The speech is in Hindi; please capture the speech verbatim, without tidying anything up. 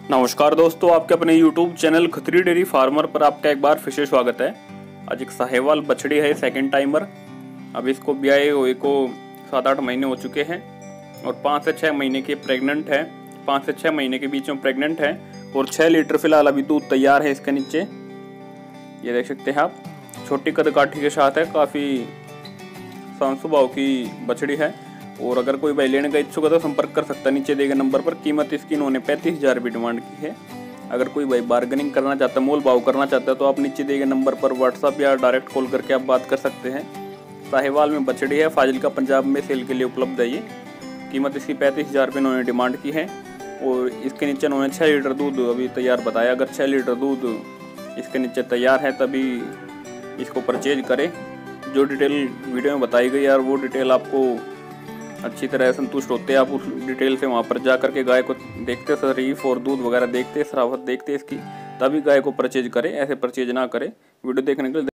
नमस्कार दोस्तों, आपके अपने YouTube channel Khatri dairy farmer पर आपका एक बार फिर से स्वागत है। आज एक साहिवाल बछड़ी है, सेकंड टाइमर। अब इसको ब्याए हुए को सात आठ महीने हो चुके हैं और पाँच से छः महीने के प्रेग्नेंट है। पाँच से छः महीने के बीच में प्रेग्नेंट है और छः लीटर फिलहाल अभी दूध तैयार है इसके नीचे। ये देख सकते हैं आप, छोटी कदकाठी के साथ है, काफ़ी शांत स्वभाव की बछड़ी है। और अगर कोई भाई लेने का इच्छुक है तो संपर्क कर सकता है नीचे दिए गए नंबर पर। कीमत इसकी इन्होंने पैंतीस हज़ार रुपये डिमांड की है। अगर कोई भाई बार्गेनिंग करना चाहता है, मोल भाव करना चाहता है तो आप नीचे दिए गए नंबर पर व्हाट्सअप या डायरेक्ट कॉल करके आप बात कर सकते हैं। साहिवाल में बछड़ी है, फाजिल्का पंजाब में सेल के लिए उपलब्ध है। ये कीमत इसकी पैंतीस हज़ार रुपये इन्होंने डिमांड की है और इसके नीचे इन्होंने छः लीटर दूध अभी तैयार बताया। अगर छः लीटर दूध इसके नीचे तैयार है तभी इसको परचेज करें। जो डिटेल वीडियो में बताई गई यार, वो डिटेल आपको अच्छी तरह संतुष्ट होते हैं आप उस डिटेल से वहाँ पर जा करके गाय को देखते, शरीफ और दूध वगैरह देखते, शराफत देखते इसकी, तभी गाय को परचेज करें। ऐसे परचेज ना करें। वीडियो देखने के लिए